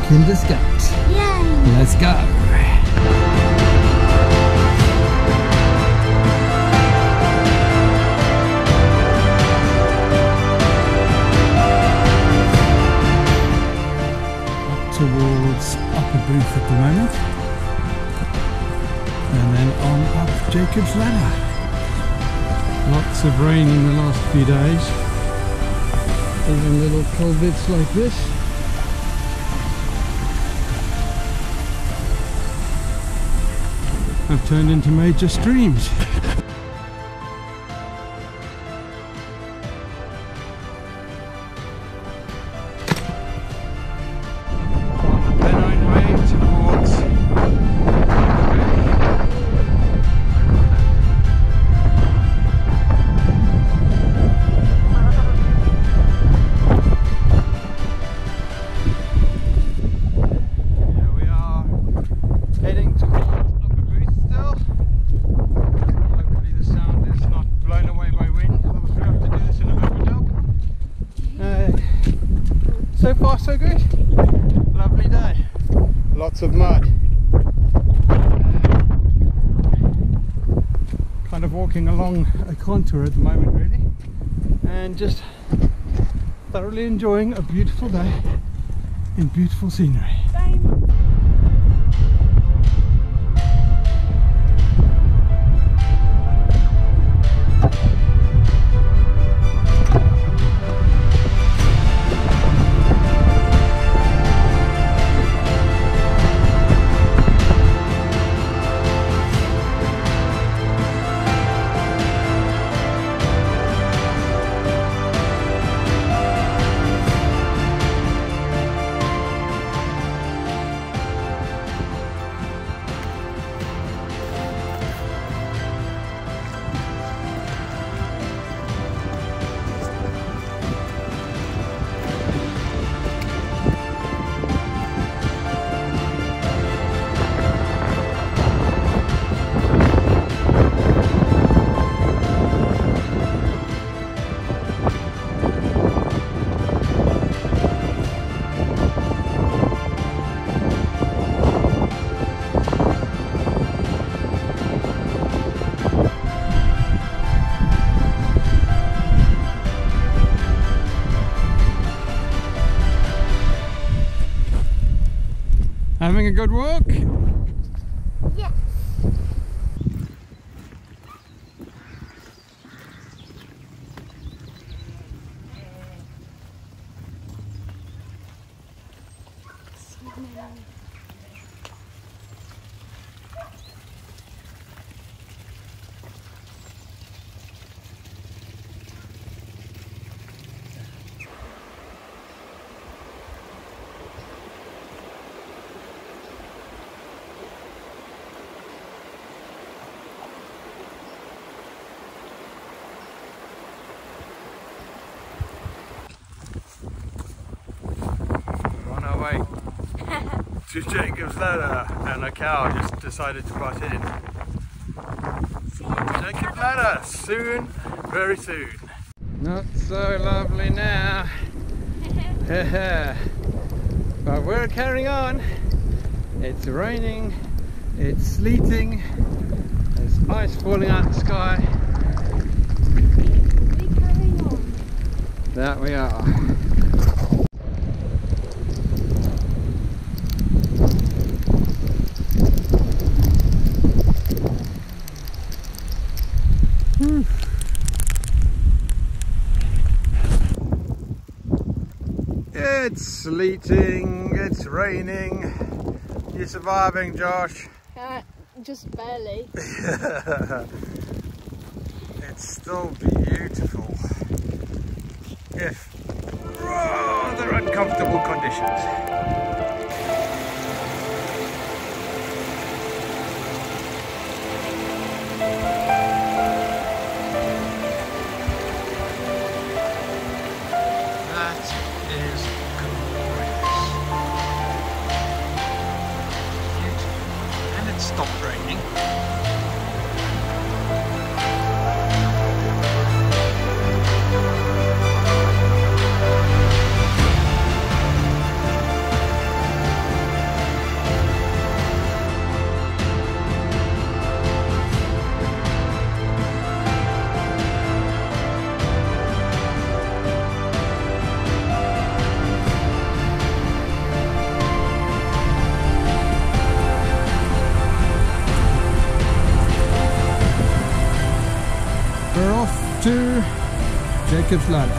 Kinderscout. Yay! Let's go. Towards Upper Booth at the moment, and then on up Jacob's Ladder. Lots of rain in the last few days, even little culverts like this. Have turned into major streams. So far so good. Lovely day. Lots of mud. Kind of walking along a contour at the moment really, and just thoroughly enjoying a beautiful day in beautiful scenery. Same. Having a good walk? Yes. To Jacob's Ladder, and a cow just decided to butt in. Jacob's Ladder, soon, very soon. Not so lovely now. But we're carrying on. It's raining, it's sleeting, there's ice falling out of the sky. We carrying on. That we are. It's sleeting, it's raining. You surviving, Josh? Just barely. It's still beautiful, if rather uncomfortable conditions. Stopped raining. Jacob's Ladder.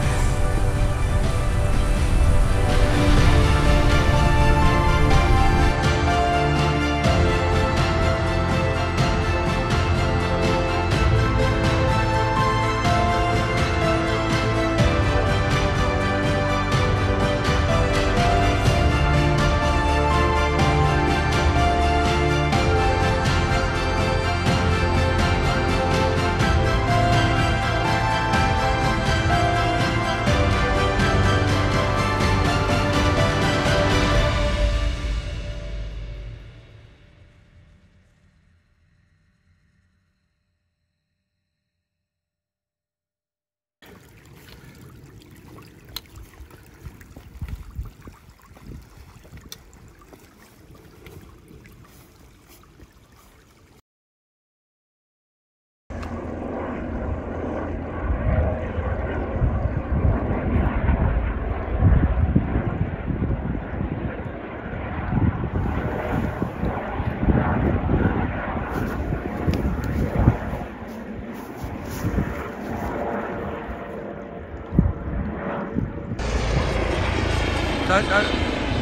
Don't.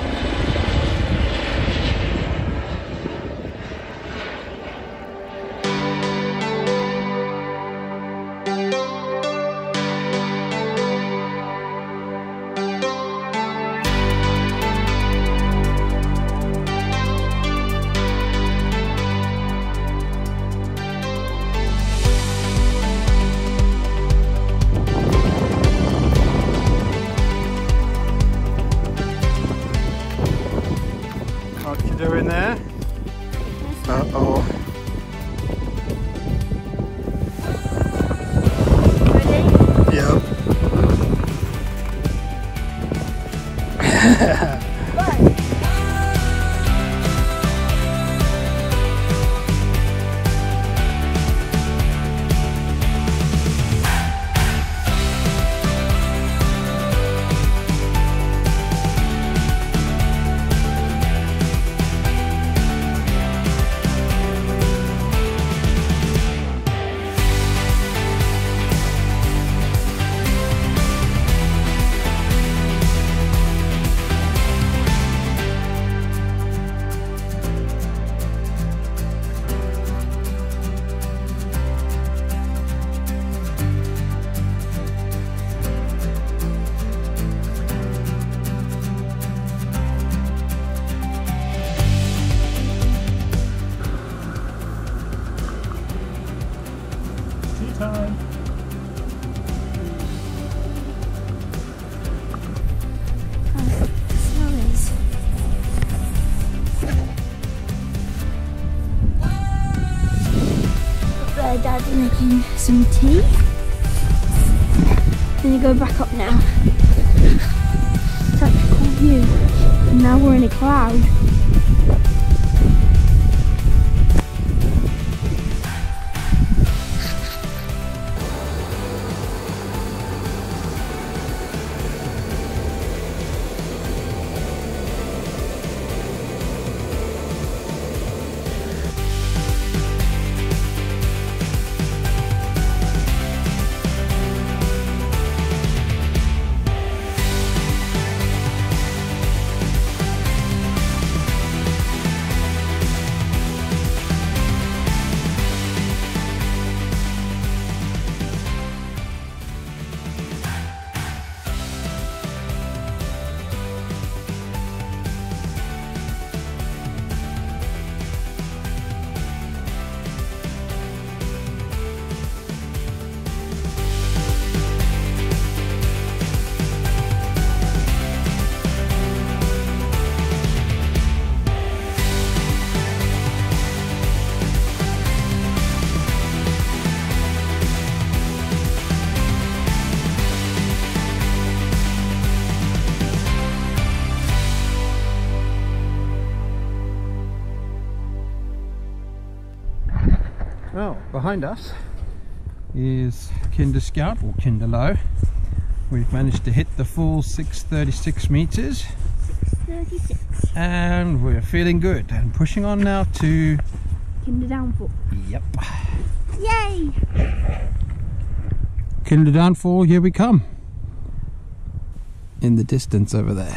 What you doing there? Uh-oh. Ready? Yep. Time. Up there, Dad's making some tea. Then you go back up now. Such a cool view. And now we're in a cloud. Well, behind us is Kinder Scout or Kinder Low. We've managed to hit the full 636 meters. 636. And we're feeling good and pushing on now to Kinder Downfall. Yep. Yay! Kinder Downfall, here we come. in the distance over there.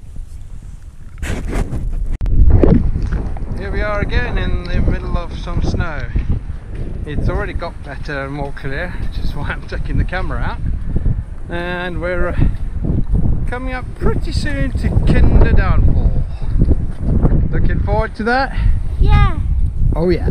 Here we are again in the middle of some snow. It's already got better and more clear, which is why I'm taking the camera out. And we're coming up pretty soon to Kinder Downfall. Looking forward to that? Yeah. Oh yeah.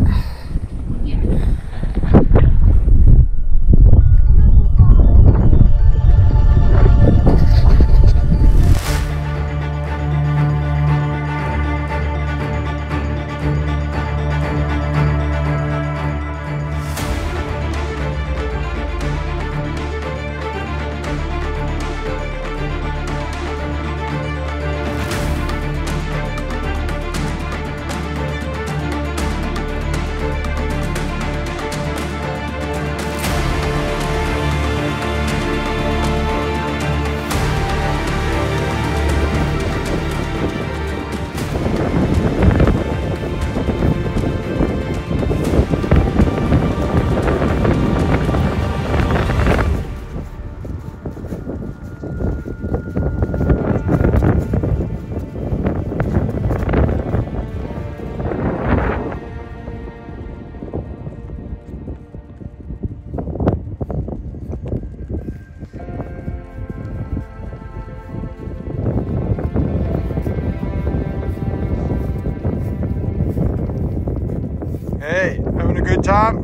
Hey, having a good time?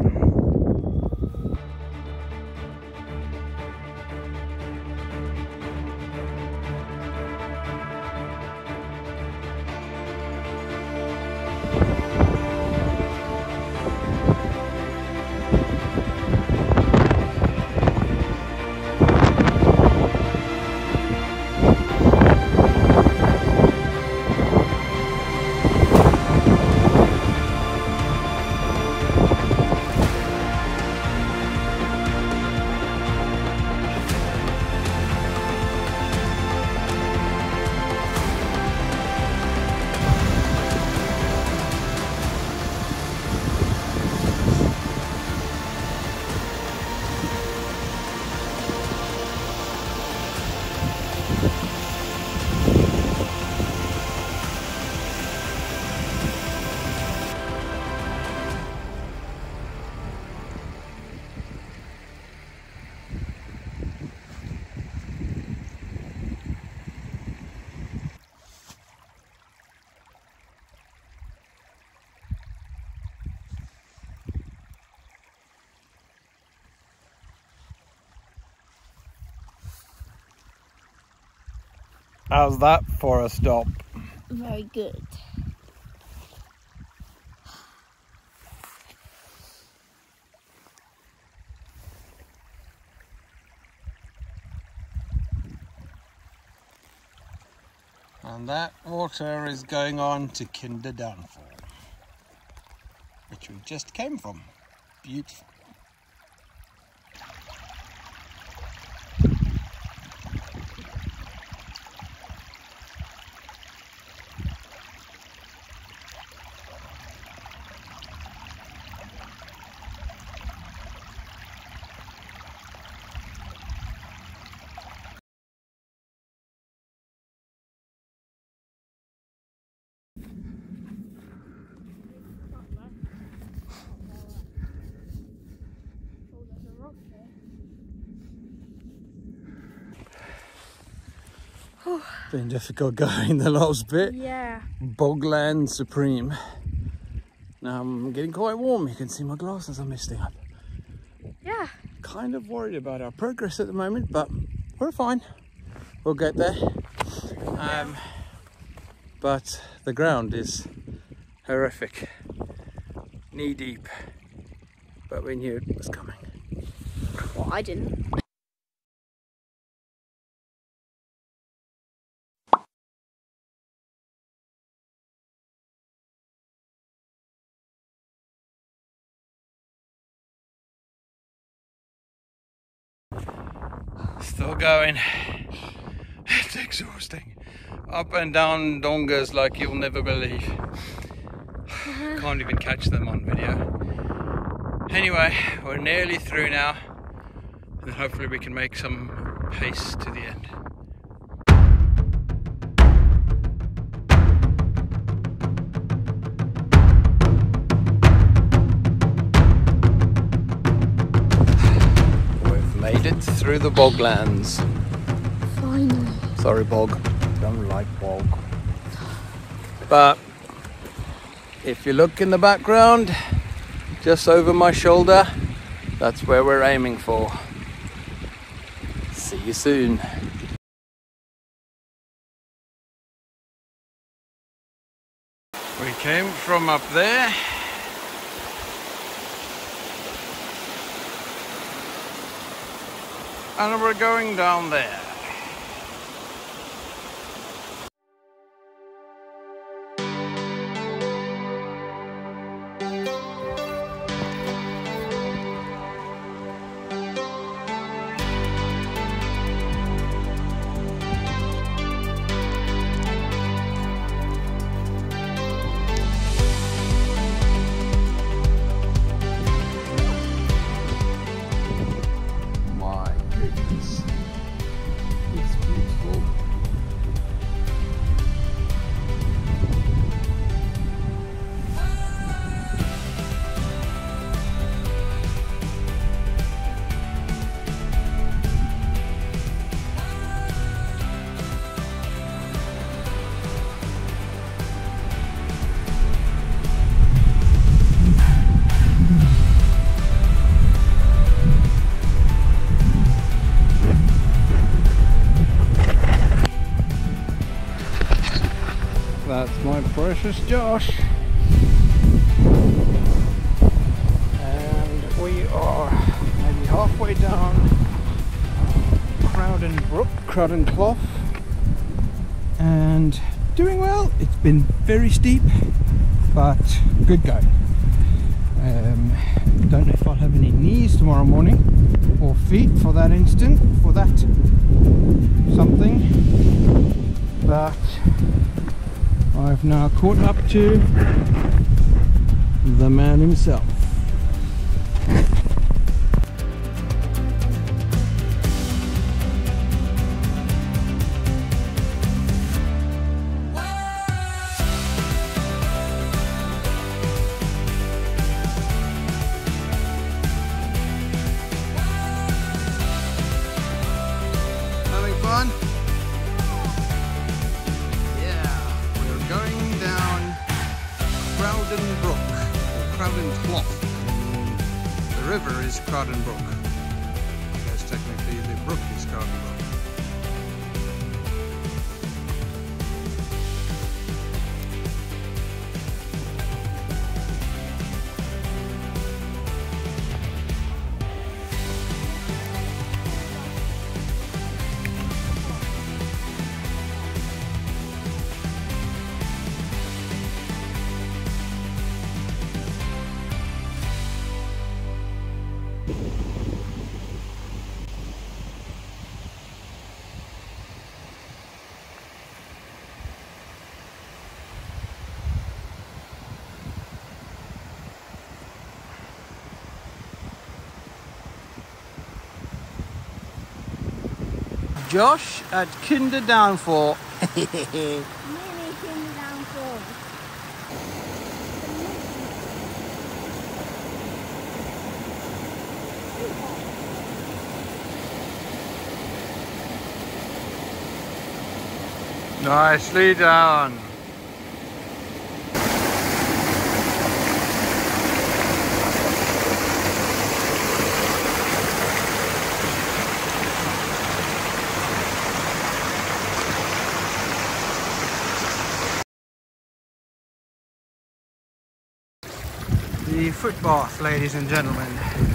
How's that for a stop? Very good. And that water is going on to Kinder Downfall, which we just came from. Beautiful. Been difficult going the last bit. Yeah. Boglands supreme. Now I'm getting quite warm. You can see my glasses are misting up. Yeah. Kind of worried about our progress at the moment, but we're fine. We'll get there. But the ground is horrific. Knee deep. But we knew it was coming. Well, I didn't. Still going. It's exhausting. Up and down dongas like you'll never believe. Can't even catch them on video. Anyway, we're nearly through now, and hopefully we can make some pace to the end. through the Boglands. Finally. Sorry, bog. Don't like bog. But if you look in the background, just over my shoulder, that's where we're aiming for. See you soon. We came from up there. And we're going down there. That's my precious Josh. And we are maybe halfway down Crowden Clough, and doing well. It's been very steep, but good going. Don't know if I'll have any knees tomorrow morning, or feet for that something, but I've now caught up to the man himself. Having fun? Going down Crowden Brook, or Crowden Clough. The river is Crowden Brook. I guess technically the brook is Crowden Brook. Josh at Kinder Downfall. Mini King Downfall. Nicely done. The footbath, ladies and gentlemen.